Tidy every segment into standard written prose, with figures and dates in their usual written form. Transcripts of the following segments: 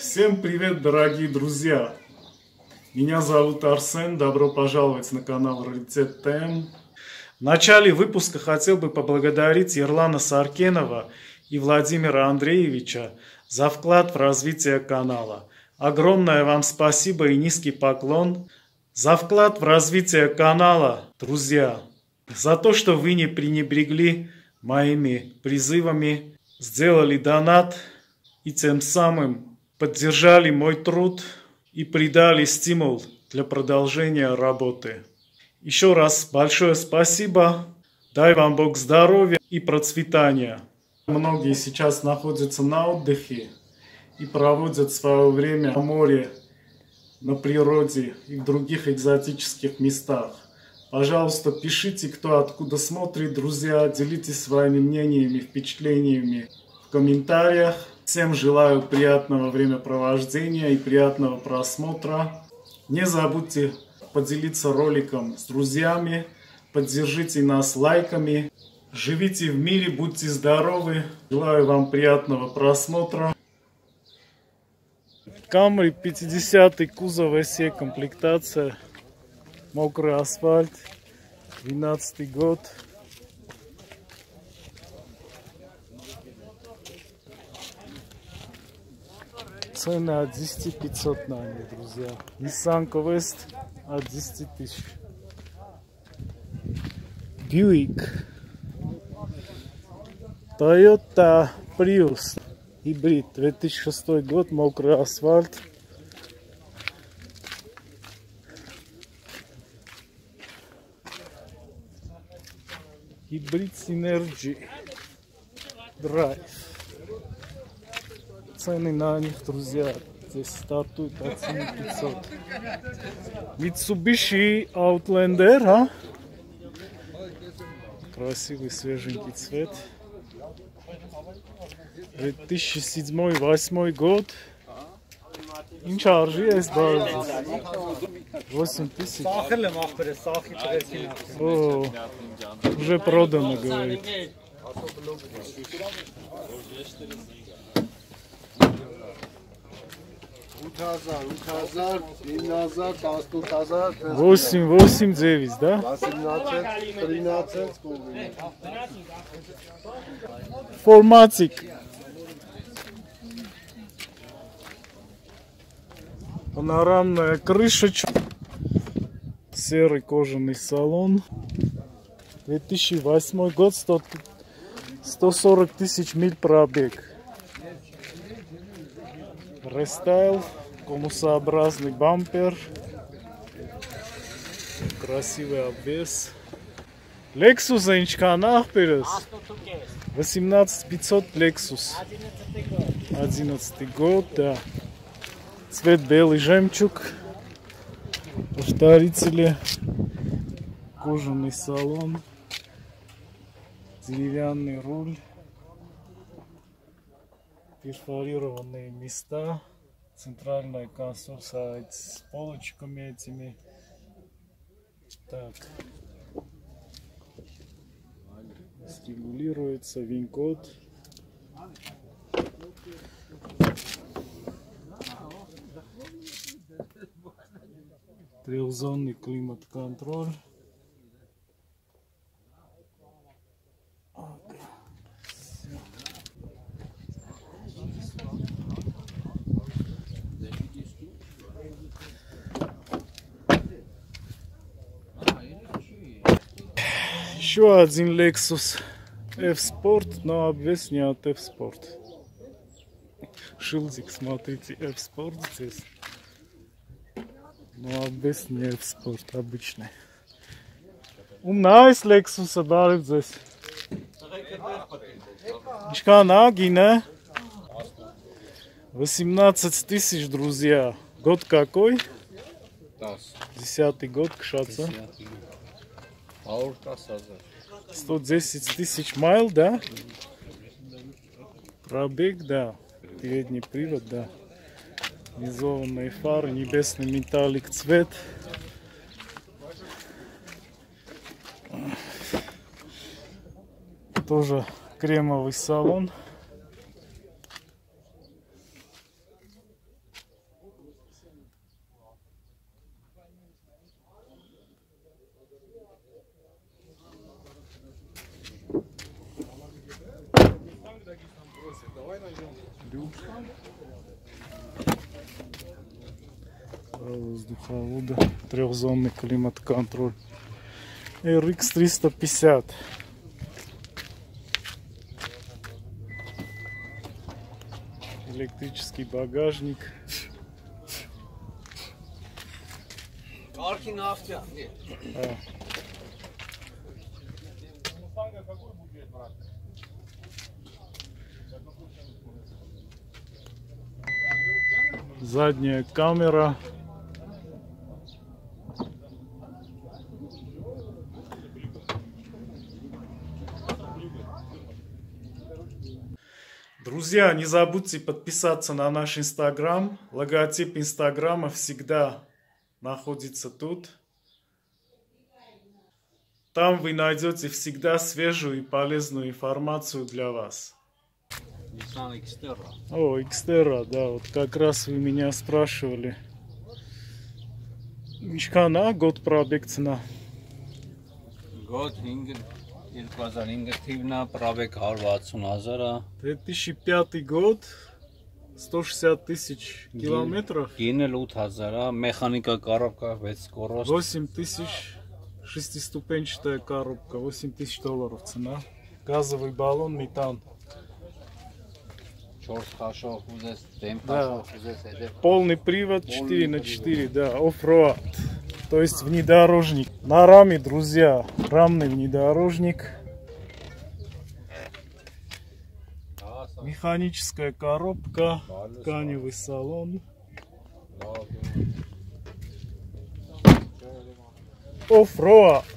Всем привет, дорогие друзья! Меня зовут Арсен, добро пожаловать на канал Раритет ТМ. В начале выпуска хотел бы поблагодарить Ерлана Саркенова и Владимира Андреевича за вклад в развитие канала. Огромное вам спасибо и низкий поклон за вклад в развитие канала, друзья. За то, что вы не пренебрегли моими призывами, сделали донат и тем самым поддержали мой труд и придали стимул для продолжения работы. Еще раз большое спасибо. Дай вам Бог здоровья и процветания. Многие сейчас находятся на отдыхе и проводят свое время на море, на природе и в других экзотических местах. Пожалуйста, пишите, кто откуда смотрит, друзья, делитесь своими мнениями, впечатлениями в комментариях. Всем желаю приятного времяпровождения и приятного просмотра. Не забудьте поделиться роликом с друзьями, поддержите нас лайками. Живите в мире, будьте здоровы. Желаю вам приятного просмотра. Camry 50 кузов SE комплектация. Мокрый асфальт. 12 год. Цены от 10 500 на них, друзья. Nissan Quest от 10 тысяч. Buick. Toyota Prius. Гибрид. 2006 год. Мокрый асфальт. Гибрид Synergy Drive. Цены на них, друзья, здесь стартуют от 7500. Mitsubishi Outlander, а? Красивый свеженький цвет. 2007-2008 год. Инчаржи есть база. 8000. О, уже продано, говорит. Восемь, 9, да? 13. Форматик. Панорамная крышечка. Серый кожаный салон. 2008 год, 140 тысяч миль пробег. Рестайл, конусообразный бампер, красивый обвес. Lexus Энчка нахперес. 18500 Lexus. 11 год, да. Цвет белый жемчуг. Повторители. Кожаный салон. Деревянный руль. Перфорированные места, центральная консоль с полочками этими. Так, регулируется ВИН-код. Трехзонный климат-контроль. Еще один Lexus F-Sport, но обвес не от F-Sport. Шилдик, смотрите, F-Sport здесь. Но обвес не F-Sport, обычный. Умная Lexus барит здесь. Чканаги, не? 18 тысяч, друзья. Год какой? 10-й год, кшаца. 110 тысяч майл, да? Пробег, да. Передний привод, да. Низованные фары, небесный металлик цвет. Тоже кремовый салон. Воздуховода, трехзонный климат-контроль. RX 350. Электрический багажник. Задняя камера. Друзья, не забудьте подписаться на наш Инстаграм. Логотип Инстаграма всегда находится тут. Там вы найдете всегда свежую и полезную информацию для вас. Nissan Xterra. О, Xterra, да, вот как раз вы меня спрашивали. Ինչքան год пробег цена? Год 2005 թիվնա, пробег 160,000. 2005 год, 160 тысяч километров. Գինը 8000, մեխանիկա коробка 6 скорость. 8 тысяч, шестиступенчатая коробка, $8000 цена. Газовый баллон, метан. 4 խաշով ուզես, դեմ Да. խաշով ուզես, հետև Полный привод 4х4, да, оффроад. То есть внедорожник. На раме, друзья, рамный внедорожник. Механическая коробка, тканевый салон. Оффроад.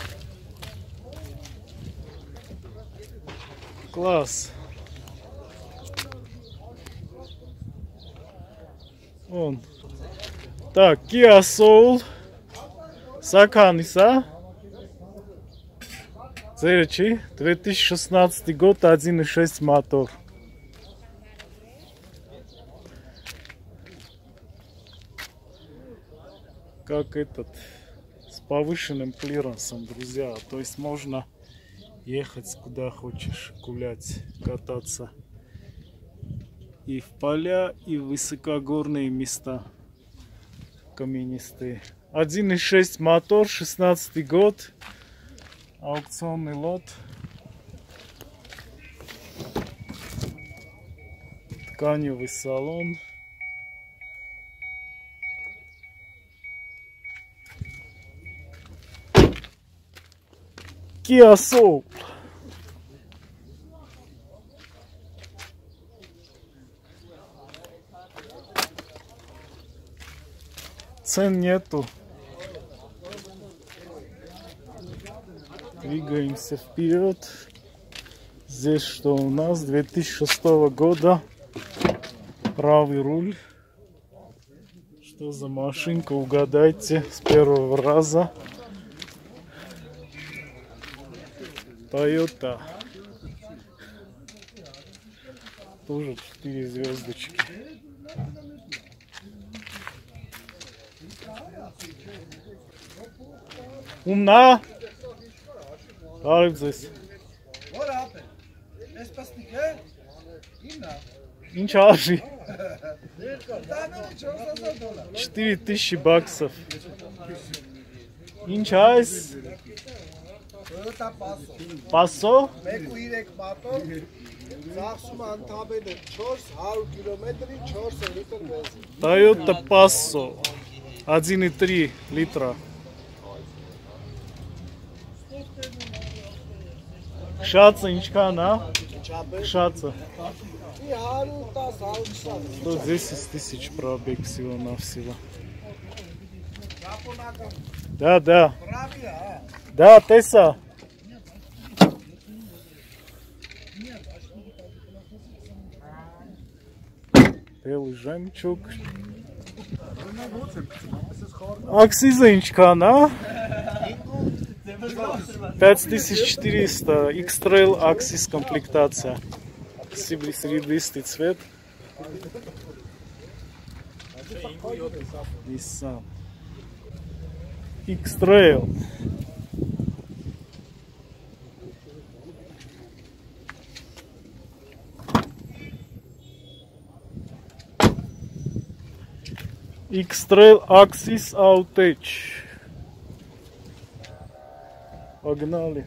Класс. Вон. Так, Kia Soul. Саканиса. Зеречи. 2016 год, 1.6 мотор. Как этот, с повышенным клиренсом, друзья. То есть можно ехать куда хочешь, гулять, кататься. И в поля, и в высокогорные места каменистые. 1.6 мотор, 16 год. Аукционный лот. Тканевый салон. Kia Soul. Цен нету. Двигаемся вперед. Здесь что у нас? 2006 года. Правый руль. Что за машинка? Угадайте с первого раза. Toyota. Тоже 4 звездочки. Умна? Արև ձեզ։ Որ ապե։ Էս պստիկ է։ Իննա։ Ինչ արժի։ Տանալի $4000։ 4000 баксов. Ինչ այս։ Toyota Passo։ Passo? 1.3 մատով։ Ծախսում անթաբել է 400 կիլոմետրի 4 լիտր բենզին։ Toyota Passo. 1.3 литра. Кшаться ինչքան, հա? Ինչապե։ Кшаться. 110-120։ 110 тысяч пробег всего-навсего. Япոնական։ Да, да. Բրավի, հա։ Да, տեսա։ Белый жемчуг. Аксиза ինչքան, հա? 5400. X-Trail Axis комплектация. Серебристый цвет. Nissan. X-Trail. X-Trail Axis Outage. Погнали.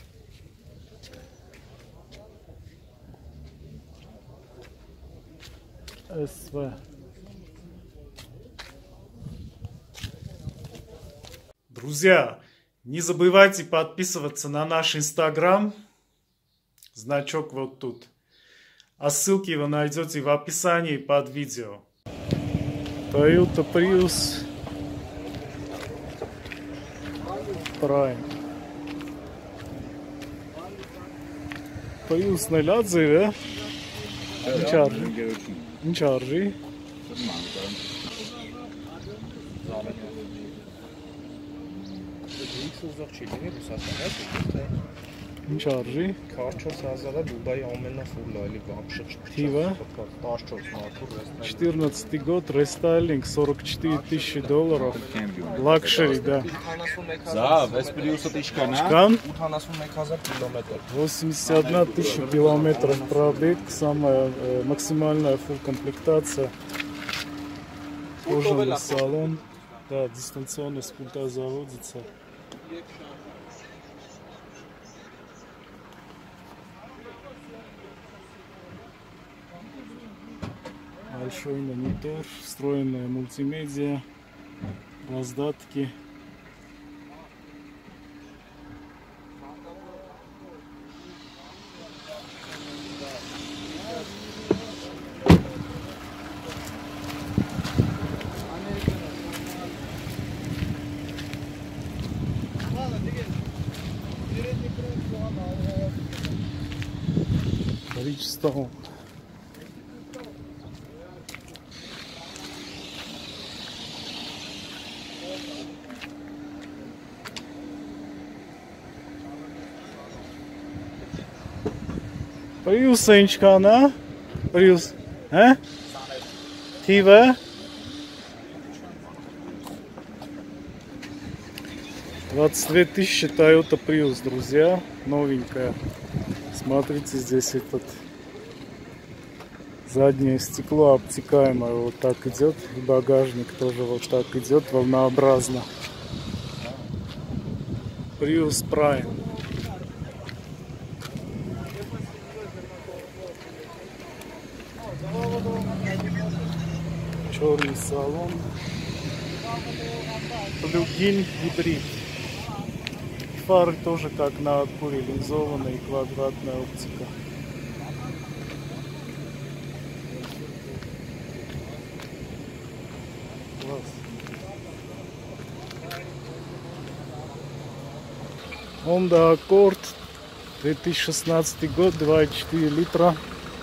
СВ. Друзья, не забывайте подписываться на наш Инстаграм. Значок вот тут. А ссылки вы найдете в описании под видео. Toyota Prius Prime. Prius neļ atzīvē. Viņš arži. Ինչ արժի? 4000-ը Դուբայի ամենաֆուլը, էլի вообще Թիվը 14 год, рестайлинг, $44,000. Лакшери, да. Զավ, այս Prius-ը իշքան, հա? Իշքան? 81000 километр. 81 тысяча километров пробег, самая максимальная full комплектация. Кожаный салон, да, дистанционно с пульта заводится. Большой монитор, встроенная мультимедиа, раздатки. Bridgestone. Prius-ը ինչքան է? Prius, հա? Թիվը? $22 000 Toyota Prius, друзья, новенькая. Смотрите, здесь этот заднее стекло обтекаемое вот так идет, и багажник тоже вот так идет волнообразно. Prius Prime. Черный салон. Плюгин гибрид. Фары тоже как на отборе, линзованная и квадратная оптика. Класс. Honda Accord, 2016 год, 2,4 литра.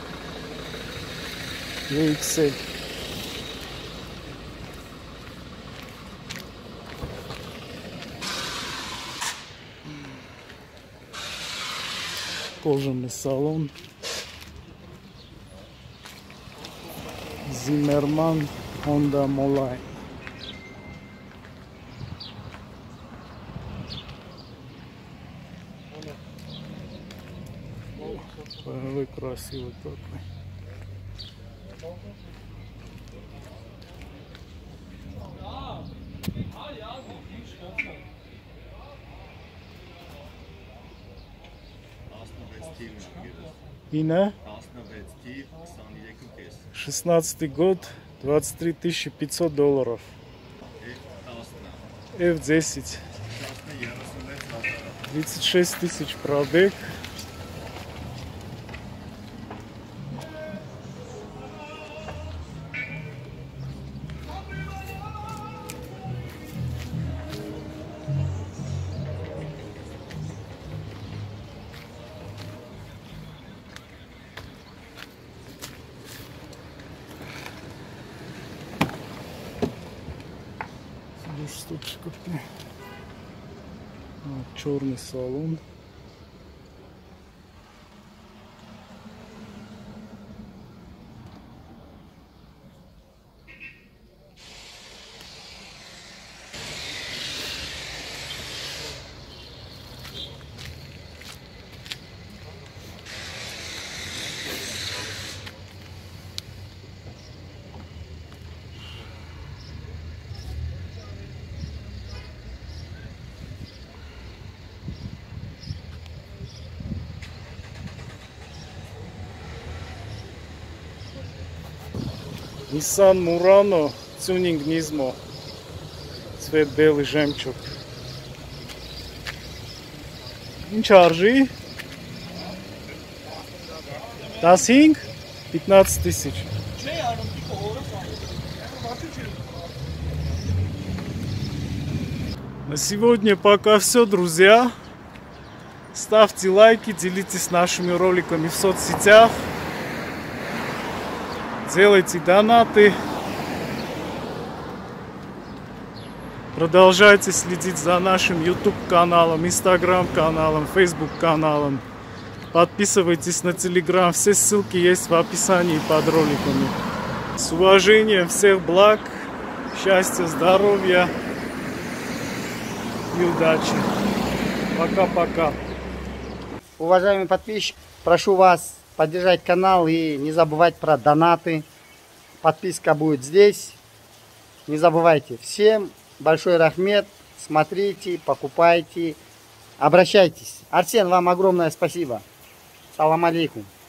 VXL. Кожаный салон. Zimmermann Honda Molay. Ой, красивый такой. Ина? 16 год, $23 500. F10. 36 тысяч пробег. Черный салон. Nissan Murano Tuning Nismo. Цвет белый жемчуг. Ինչ արժի? 15? 15 тысяч. На сегодня пока все, друзья. Ставьте лайки, делитесь нашими роликами в соцсетях. Делайте донаты. Продолжайте следить за нашим YouTube каналом, Instagram каналом, Facebook каналом. Подписывайтесь на Telegram. Все ссылки есть в описании под роликами. С уважением, всех благ, счастья, здоровья и удачи. Пока-пока. Уважаемый подписчик, прошу вас поддержать канал и не забывать про донаты. Подписка будет здесь. Не забывайте. Всем большой рахмет. Смотрите, покупайте, обращайтесь. Арсен, вам огромное спасибо. Салам алейкум.